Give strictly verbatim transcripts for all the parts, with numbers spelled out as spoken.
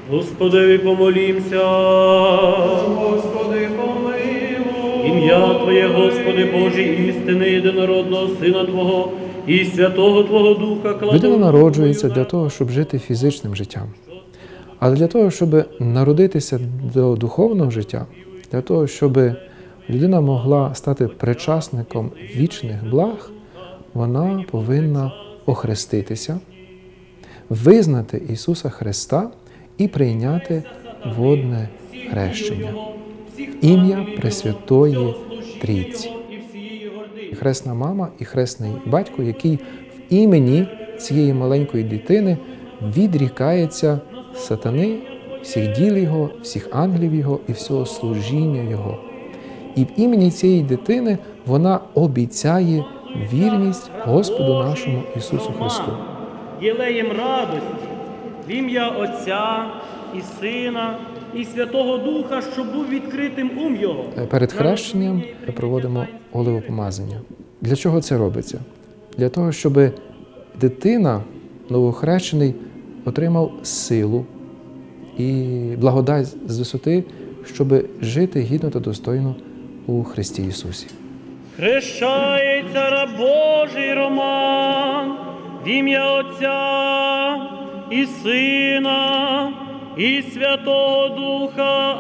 Господи, помолімся. Господи, помилуй. Ім'я Твоє, Господи Боже, істини єдинородного Сина Твого і Святого Твого Духа кладу. Людина народжується для того, щоб жити фізичним життям. Але для того, щоб народитися до духовного життя, для того, щоб людина могла стати причасником вічних благ, вона повинна охреститися, визнати Ісуса Христа і прийняти водне хрещення. Ім'я Пресвятої Трійці. Хресна мама і хресний батько, який в імені цієї маленької дитини відрікається сатани, всіх діл його, всіх ангелів його і всього служіння його. І в імені цієї дитини вона обіцяє вірність Господу нашому Ісусу Христу. Єлеєм радості в ім'я Отця і Сина і Святого Духа, щоб був відкритим ум Його. Перед хрещенням ми проводимо оливопомазання. Для чого це робиться? Для того, щоб дитина, новохрещений, отримав силу і благодать з висоти, щоб жити гідно та достойно у Христі Ісусі. Хрещається раб Божий Роман в ім'я Отця і Сина і Святого Духа.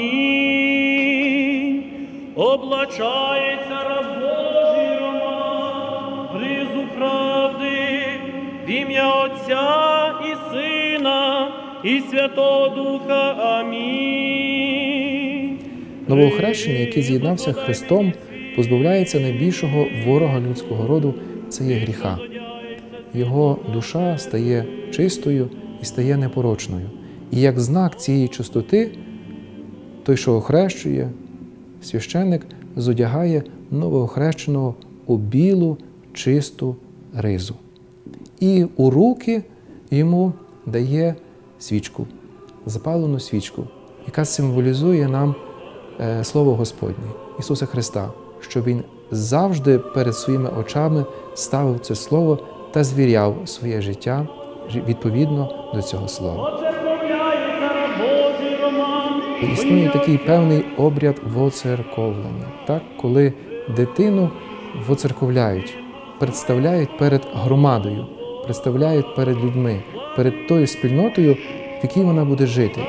Амінь. Облачається раб Божий Роман в ризу правди в ім'я Отця і Сина і Святого Духа. Амінь. Новоохрещений, який з'єднався Христом, позбавляється найбільшого ворога людського роду – це є гріха. Його душа стає чистою і стає непорочною. І як знак цієї чистоти, той, що охрещує, священник зодягає новоохрещеного у білу, чисту ризу. І у руки йому дає свічку, запалену свічку, яка символізує нам Слово Господнє, Ісуса Христа, що Він завжди перед своїми очами ставив це Слово та звіряв своє життя відповідно до цього Слова. Існує такий певний обряд воцерковлення, так? Коли дитину воцерковляють, представляють перед громадою, представляють перед людьми, перед тою спільнотою, в якій вона буде жити.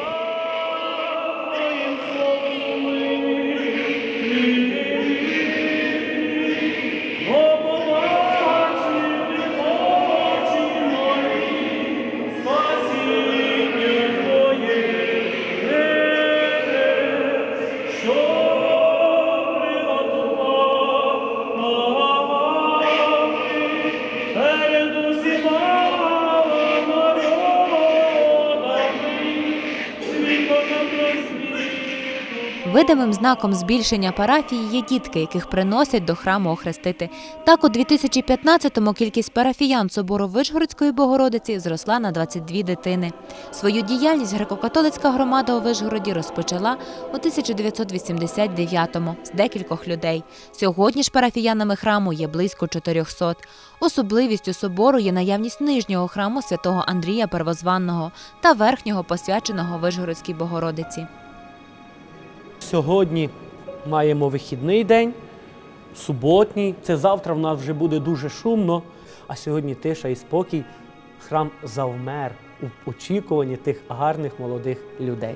Видимим знаком збільшення парафії є дітки, яких приносять до храму охрестити. Так, у дві тисячі п'ятнадцятому кількість парафіян собору Вишгородської Богородиці зросла на двадцять дві дитини. Свою діяльність греко-католицька громада у Вишгороді розпочала у тисяча дев'ятсот вісімдесят дев'ятому з декількох людей. Сьогодні ж парафіянами храму є близько чотирьохсот. Особливістю собору є наявність нижнього храму святого Андрія Первозванного та верхнього посвяченого Вишгородській Богородиці. Сьогодні маємо вихідний день, суботній. Це завтра в нас вже буде дуже шумно, а сьогодні тиша і спокій. Храм завмер у очікуванні тих гарних молодих людей.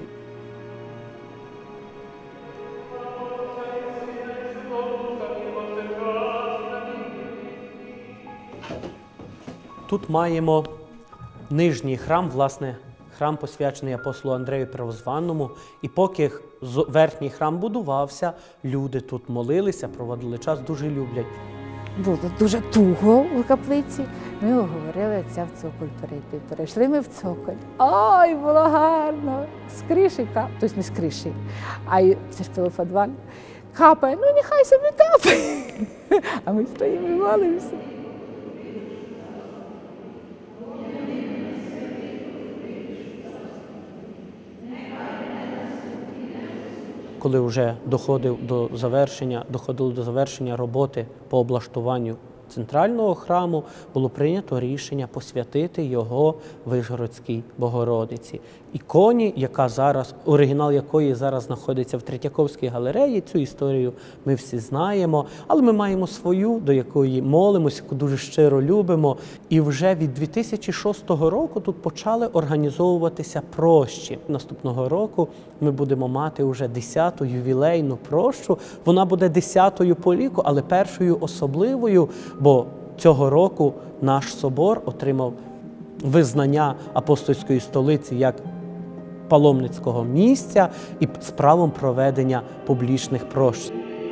Тут маємо нижній храм, власне, храм посвячений апостолу Андрею Первозванному. І поки верхній храм будувався, люди тут молилися, проводили час, дуже люблять. Було дуже туго у каплиці. Ми говорили, отця в цоколь перейти. Перейшли ми в цоколь. Ой, було гарно! З криші капає, тобто не з криші, а це ж пилофадваль. Капає, ну нехай собі капає. А ми стоїмо і молимося. Коли вже доходив до завершення, доходило до завершення роботи по облаштуванню центрального храму було прийнято рішення посвятити його Вишгородській Богородиці. Іконі, яка зараз, оригінал якої зараз знаходиться в Третьяковській галереї, цю історію ми всі знаємо, але ми маємо свою, до якої молимося, яку дуже щиро любимо. І вже від дві тисячі шостого року тут почали організовуватися прощі. Наступного року ми будемо мати вже десяту ювілейну прощу. Вона буде десятою по ліку, але першою особливою, бо цього року наш собор отримав визнання апостольської столиці як паломницького місця і з правом проведення публічних прощ.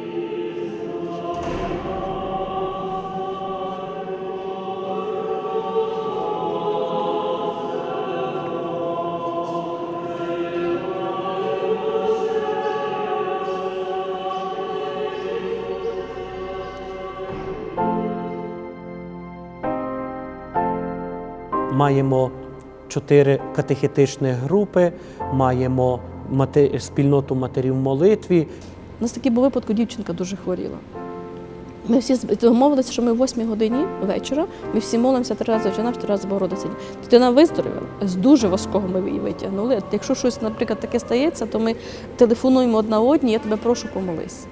Маємо чотири катехетичні групи, маємо мати... спільноту матерів в молитві. У нас такий був випадок, дівчинка дуже хворіла. Ми всі домовилися, що ми о восьмій годині вечора, ми всі молимося три рази Отче наш, три рази Богородиці. Дитина виздоровіла, з дуже важкого ми її витягнули. Якщо щось, наприклад, таке стається, то ми телефонуємо одна одній, я тебе прошу, помолись.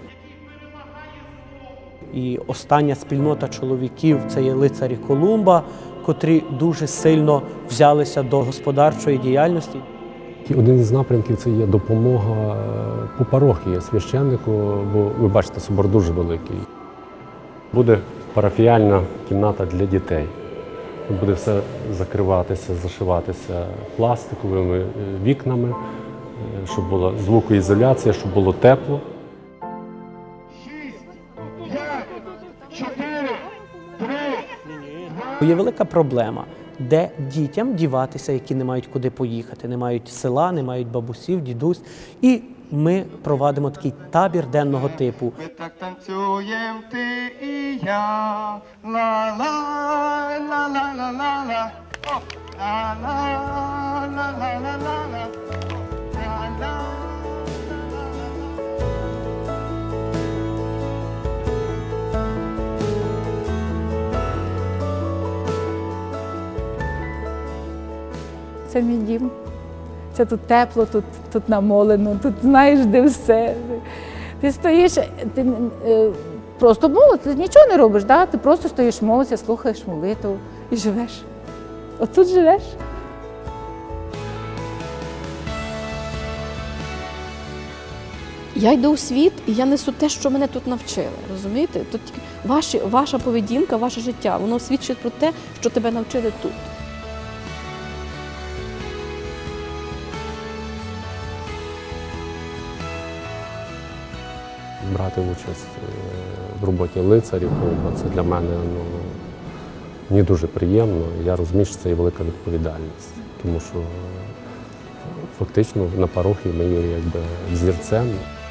І остання спільнота чоловіків – це є лицарі Колумба, котрі дуже сильно взялися до господарчої діяльності. Один із напрямків – це є допомога по парохії священнику, бо ви бачите, собор дуже великий. Буде парафіяльна кімната для дітей. Тут буде все закриватися, зашиватися пластиковими вікнами, щоб була звукоізоляція, щоб було тепло. Є велика проблема, де дітям діватися, які не мають куди поїхати, не мають села, не мають бабусів, дідусь. І ми проводимо такий табір денного типу. Ми так танцюємо, ти і я, ла-ла-ла-ла-ла-ла-ла, ла-ла-ла-ла-ла-ла-ла, ла-ла. Це мій дім. Це тут тепло, тут, тут намолено, тут знаєш, де все. Ти стоїш, ти е, просто молишся, ти нічого не робиш, да? Ти просто стоїш, молишся, слухаєш молитву і живеш. От тут живеш. Я йду у світ, і я несу те, що мене тут навчили, розумієте? Тут ваші, ваша поведінка, ваше життя, воно свідчить про те, що тебе навчили тут. Брати участь в роботі лицарів, це для мене ну, мені дуже приємно. Я розумію, що це є велика відповідальність, тому що фактично на парохії ми є якби зірцем.